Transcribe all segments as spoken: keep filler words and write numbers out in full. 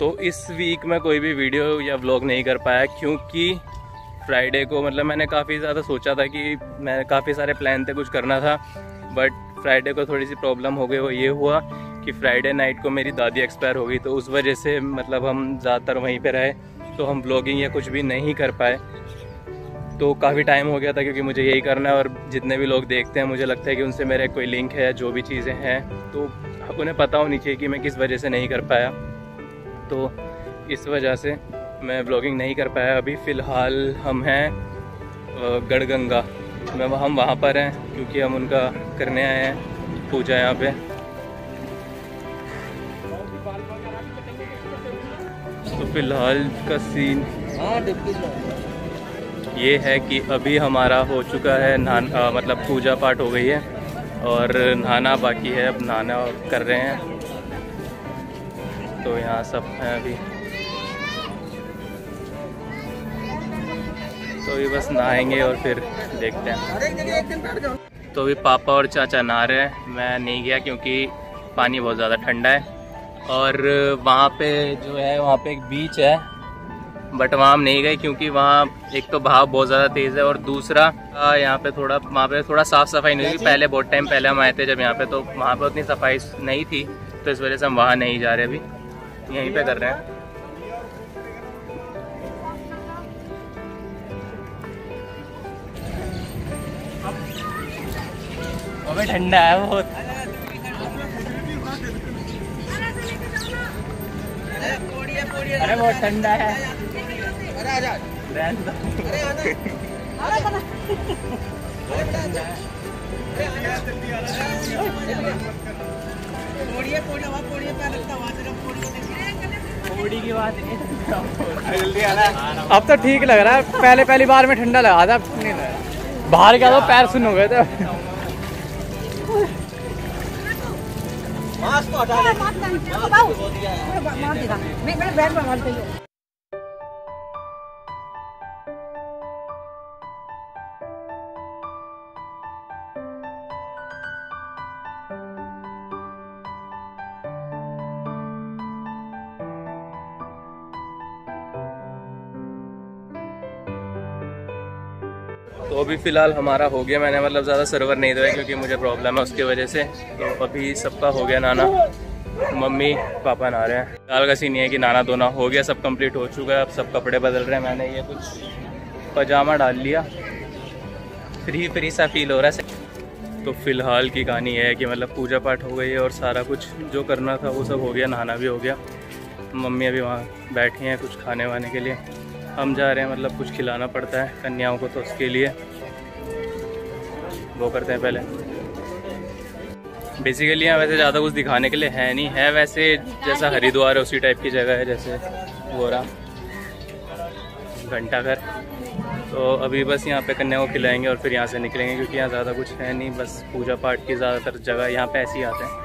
तो इस वीक में कोई भी वीडियो या व्लॉग नहीं कर पाया क्योंकि फ्राइडे को मतलब मैंने काफ़ी ज़्यादा सोचा था कि मैं काफ़ी सारे प्लान थे कुछ करना था, बट फ्राइडे को थोड़ी सी प्रॉब्लम हो गई। वो ये हुआ कि फ्राइडे नाइट को मेरी दादी एक्सपायर हो गई, तो उस वजह से मतलब हम ज़्यादातर वहीं पे रहे, तो हम व्लॉगिंग या कुछ भी नहीं कर पाए। तो काफ़ी टाइम हो गया था क्योंकि मुझे यही करना है, और जितने भी लोग देखते हैं मुझे लगता है कि उनसे मेरा कोई लिंक है, जो भी चीज़ें हैं तो उन्हें पता होनी चाहिए कि मैं किस वजह से नहीं कर पाया। तो इस वजह से मैं ब्लॉगिंग नहीं कर पाया। अभी फ़िलहाल हम हैं गढ़गंगा में, हम वहाँ पर हैं क्योंकि हम उनका करने आए हैं पूजा यहाँ पे। तो फ़िलहाल का सीन ये है कि अभी हमारा हो चुका है नहाना, मतलब पूजा पाठ हो गई है और नहाना बाकी है, अब नहाना कर रहे हैं। तो यहाँ सब हैं अभी, तो अभी बस नहाएंगे और फिर देखते हैं। तो अभी पापा और चाचा नहा रहे हैं, मैं नहीं गया क्योंकि पानी बहुत ज़्यादा ठंडा है। और वहाँ पे जो है वहाँ पे एक बीच है, बट वहाँ हम नहीं गए क्योंकि वहाँ एक तो बहाव बहुत ज़्यादा तेज़ है और दूसरा यहाँ पे थोड़ा वहाँ पे थोड़ा साफ़ सफाई नहीं हुई। पहले बहुत टाइम पहले हम आए थे जब यहाँ पे, तो वहाँ पे उतनी सफाई नहीं थी, तो इस वजह से हम वहाँ नहीं जा रहे, अभी यहीं पे कर रहे हैं। अबे ठंडा है बहुत। अरे बहुत ठंडा है। पोड़ी की बात नहीं, अब तो ठीक लग रहा है, पहले पहली बार में ठंडा लगा था, अब नहीं लगा। बाहर क्या तो पैर सुन हो गए थे। मास्क हटा दे, मार दिखा, मैं मैं बैग में मारते हूँ। तो अभी फ़िलहाल हमारा हो गया, मैंने मतलब ज़्यादा सर्वर नहीं दिया क्योंकि मुझे प्रॉब्लम है उसकी वजह से। तो अभी सबका हो गया नाना, मम्मी पापा नहा रहे हैं। फिलहाल का सीन ये है कि नाना धोना हो गया, सब कंप्लीट हो चुका है, अब सब कपड़े बदल रहे हैं। मैंने ये कुछ पजामा डाल लिया, फ्री फ्री सा फील हो रहा है। तो फ़िलहाल की कहानी ये है कि मतलब पूजा पाठ हो गई है और सारा कुछ जो करना था वो सब हो गया, नहाना भी हो गया। मम्मी अभी वहाँ बैठी हैं कुछ खाने वाने के लिए, हम जा रहे हैं, मतलब कुछ खिलाना पड़ता है कन्याओं को, तो उसके लिए वो करते हैं पहले। बेसिकली यहाँ वैसे ज़्यादा कुछ दिखाने के लिए है नहीं है, वैसे जैसा हरिद्वार है उसी टाइप की जगह है, जैसे वो रहा घंटाघर। तो अभी बस यहाँ पे कन्याओं को खिलाएंगे और फिर यहाँ से निकलेंगे क्योंकि यहाँ ज़्यादा कुछ है नहीं, बस पूजा पाठ की ज़्यादातर जगह यहाँ पे ऐसे ही आते हैं।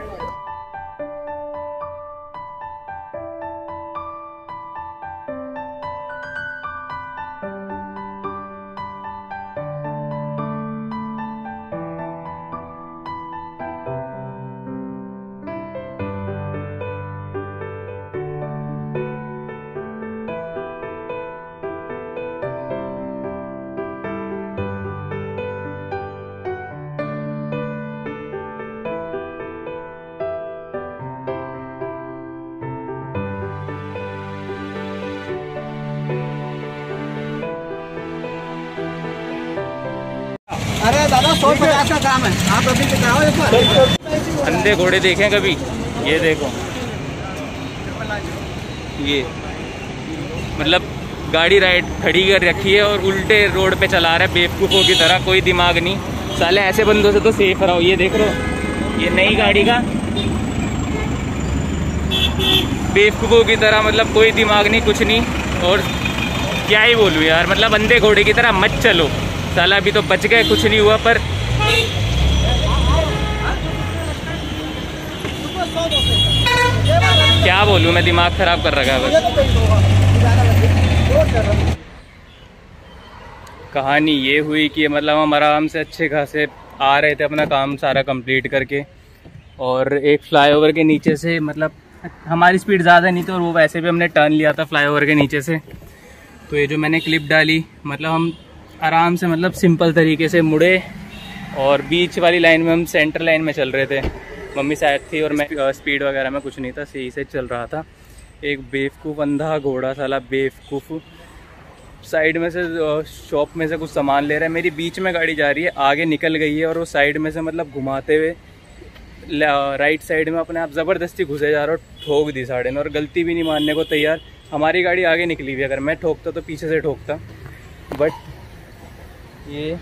अरे दादा सौ पचास का काम है, आप अभी कराओ एक बार। अंधे घोड़े देखें कभी? ये देखो, ये मतलब गाड़ी राइट खड़ी कर रखी है और उल्टे रोड पे चला रहा है बेवकूफ़ों की तरह, कोई दिमाग नहीं। साले ऐसे बंदों से तो सेफ रहो। ये देख लो, ये नई गाड़ी का बेवकूफ़ों की तरह, मतलब कोई दिमाग नहीं, कुछ नहीं। और क्या ही बोलूँ यार, मतलब अंधे घोड़े की तरह मत चलो। साला अभी तो बच गए, कुछ नहीं हुआ, पर क्या बोलूँ मैं, दिमाग खराब कर रखा है बस। कहानी ये हुई कि मतलब हम आराम से अच्छे खासे आ रहे थे अपना काम सारा कंप्लीट करके, और एक फ्लाईओवर के नीचे से मतलब हमारी स्पीड ज़्यादा नहीं थी और वो वैसे भी हमने टर्न लिया था फ्लाईओवर के नीचे से। तो ये जो मैंने क्लिप डाली, मतलब हम आराम से मतलब सिंपल तरीके से मुड़े और बीच वाली लाइन में हम सेंटर लाइन में चल रहे थे। मम्मी साइड थी और मैं स्पीड वगैरह में कुछ नहीं था, सही से चल रहा था। एक बेवकूफ़ अंधा घोड़ा साला बेवकूफ़ साइड में से शॉप में से कुछ सामान ले रहा है, मेरी बीच में गाड़ी जा रही है, आगे निकल गई है और वो साइड में से मतलब घुमाते हुए राइट साइड में अपने आप ज़बरदस्ती घुसे जा रहा और ठोक दी साढ़े ने, और गलती भी नहीं मानने को तैयार। हमारी गाड़ी आगे निकली हुई, अगर मैं ठोकता तो पीछे से ठोकता, बट ये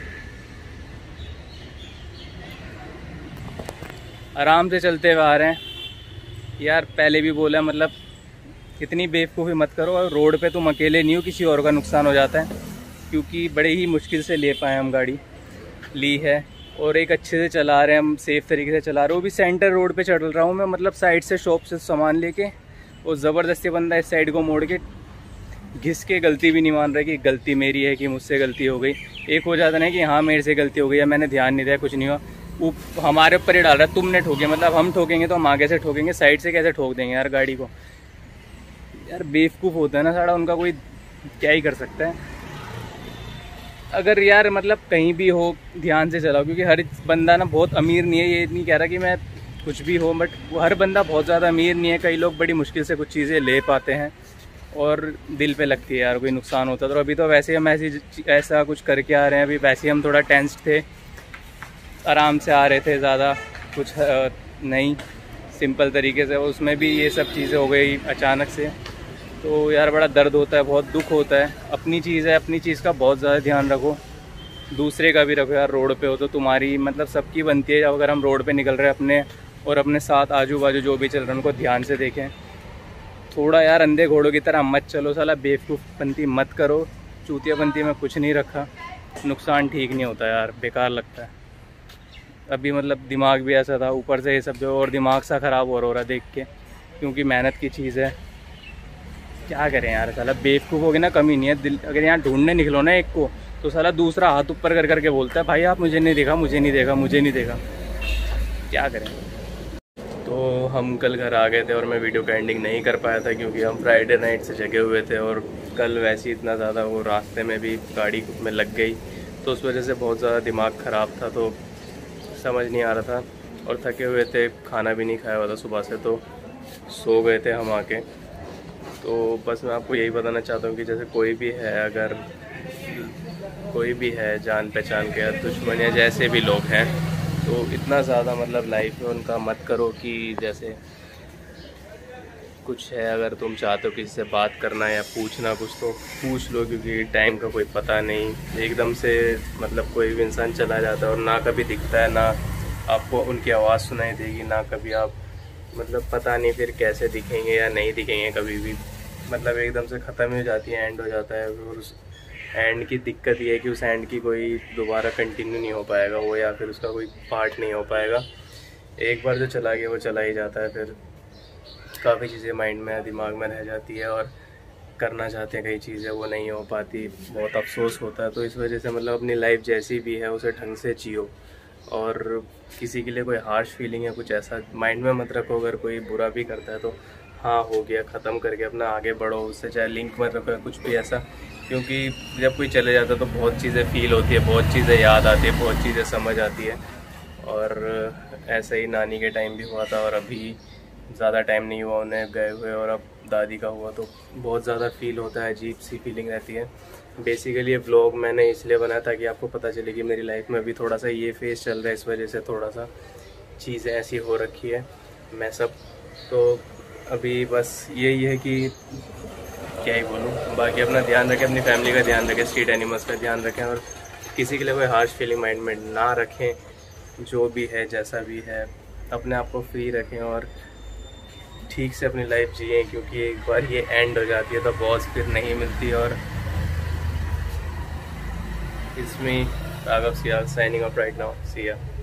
आराम से चलते हुए आ रहे हैं। यार पहले भी बोला, मतलब इतनी बेवकूफ़ी मत करो, और रोड पे तुम अकेले नहीं हो, किसी और का नुकसान हो जाता है, क्योंकि बड़े ही मुश्किल से ले पाए हम गाड़ी ली है, और एक अच्छे से चला रहे हैं हम, सेफ़ तरीके से चला रहे हो। वो भी सेंटर रोड पे चल रहा हूँ मैं, मतलब साइड से शॉप से सामान लेके, और ज़बरदस्ती बंदा इस साइड को मोड़ के घिस के, गलती भी नहीं मान रहा कि गलती मेरी है कि मुझसे गलती हो गई। एक हो जाता नहीं कि हाँ मेरे से गलती हो गई या मैंने ध्यान नहीं दिया, कुछ नहीं हुआ, वो हमारे ऊपर ही डाल रहा है तुमने ठोके, मतलब हम ठोकेंगे तो हम आगे से ठोकेंगे, साइड से कैसे ठोक देंगे यार गाड़ी को। यार बेवकूफ़ होता है ना सारा, उनका कोई क्या ही कर सकता है। अगर यार मतलब कहीं भी हो ध्यान से चलाओ, क्योंकि हर बंदा ना बहुत अमीर नहीं है, ये नहीं कह रहा कि मैं कुछ भी हो, बट हर बंदा बहुत ज़्यादा अमीर नहीं है। कई लोग बड़ी मुश्किल से कुछ चीज़ें ले पाते हैं और दिल पे लगती है यार, कोई नुकसान होता है तो। अभी तो वैसे ही हम ऐसी ऐसा कुछ करके आ रहे हैं, अभी वैसे ही हम थोड़ा टेंस थे, आराम से आ रहे थे, ज़्यादा कुछ नहीं, सिंपल तरीके से, उसमें भी ये सब चीज़ें हो गई अचानक से। तो यार बड़ा दर्द होता है, बहुत दुख होता है। अपनी चीज़ है, अपनी चीज़ का बहुत ज़्यादा ध्यान रखो, दूसरे का भी रखो यार। रोड पे हो तो तुम्हारी मतलब सबकी बनती है, अगर हम रोड पे निकल रहे हैं अपने, और अपने साथ आजू बाजू जो भी चल रहे हैं उनको ध्यान से देखें। थोड़ा यार अंधे घोड़ों की तरह मत चलो साला, बेवकूफ़पंती मत करो, चूतियापंती में कुछ नहीं रखा, नुकसान ठीक नहीं होता यार, बेकार लगता है। अभी मतलब दिमाग भी ऐसा था, ऊपर से ये सब जो, और दिमाग सा ख़राब हो रहा है देख के, क्योंकि मेहनत की चीज़ है। क्या करें यार साला, बेवकूफ़ हो गए ना, कमी नहीं है दिल। अगर यहाँ ढूंढने निकलो ना एक को, तो साला दूसरा हाथ ऊपर कर करके बोलता है भाई आप मुझे नहीं देखा, मुझे नहीं देखा, मुझे नहीं देखा। क्या करें। तो हम कल घर आ गए थे और मैं वीडियो का एंडिंग नहीं कर पाया था, क्योंकि हम फ्राइडे नाइट से जगे हुए थे, और कल वैसे ही इतना ज़्यादा वो रास्ते में भी गाड़ी में लग गई, तो उस वजह से बहुत ज़्यादा दिमाग ख़राब था, तो समझ नहीं आ रहा था, और थके हुए थे, खाना भी नहीं खाया हुआ था सुबह से, तो सो गए थे हम आके। तो बस मैं आपको यही बताना चाहता हूँ कि जैसे कोई भी है, अगर कोई भी है जान पहचान के, दुश्मन या जैसे भी लोग हैं, तो इतना ज़्यादा मतलब लाइफ में उनका मत करो कि जैसे कुछ है, अगर तुम चाहते हो किसी से बात करना या पूछना कुछ, तो पूछ लो, क्योंकि टाइम का कोई पता नहीं, एकदम से मतलब कोई भी इंसान चला जाता है, और ना कभी दिखता है, ना आपको उनकी आवाज़ सुनाई देगी, ना कभी आप मतलब पता नहीं फिर कैसे दिखेंगे या नहीं दिखेंगे कभी भी, मतलब एकदम से ख़त्म हो जाती है, एंड हो जाता है। और उस एंड की दिक्कत ये है कि उस एंड की कोई दोबारा कंटिन्यू नहीं हो पाएगा वो, या फिर उसका कोई पार्ट नहीं हो पाएगा। एक बार जो चला गया वो चला ही जाता है, फिर काफ़ी चीज़ें माइंड में दिमाग में रह जाती है, और करना चाहते हैं कई चीज़ें वो नहीं हो पाती, बहुत अफसोस होता है। तो इस वजह से मतलब अपनी लाइफ जैसी भी है उसे ढंग से जियो, और किसी के लिए कोई हार्श फीलिंग या कुछ ऐसा माइंड में मत रखो। अगर कोई बुरा भी करता है तो हाँ हो गया, ख़त्म करके अपना आगे बढ़ो, उससे चाहे लिंक मत रखो कुछ भी ऐसा, क्योंकि जब कोई चले जाता है तो बहुत चीज़ें फील होती है, बहुत चीज़ें याद आती है, बहुत चीज़ें समझ आती है। और ऐसे ही नानी के टाइम भी हुआ था, और अभी ज़्यादा टाइम नहीं हुआ उन्हें गए हुए, और अब दादी का हुआ, तो बहुत ज़्यादा फील होता है, अजीब सी फीलिंग रहती है। बेसिकली ये व्लॉग मैंने इसलिए बनाया था कि आपको पता चले कि मेरी लाइफ में अभी थोड़ा सा ये फेस चल रहा है, इस वजह से थोड़ा सा चीज़ें ऐसी हो रखी है मैं सब। तो अभी बस यही है कि क्या ही बोलूँ, बाकी अपना ध्यान रखें, अपनी फैमिली का ध्यान रखें, स्ट्रीट एनिमल्स का ध्यान रखें, और किसी के लिए कोई हार्श फीलिंग माइंड में ना रखें। जो भी है जैसा भी है अपने आप को फ्री रखें और ठीक से अपनी लाइफ जिए, क्योंकि एक बार ये एंड हो जाती है तो बॉस फिर नहीं मिलती। और इसमें Raghav Siya signing off right now, see या।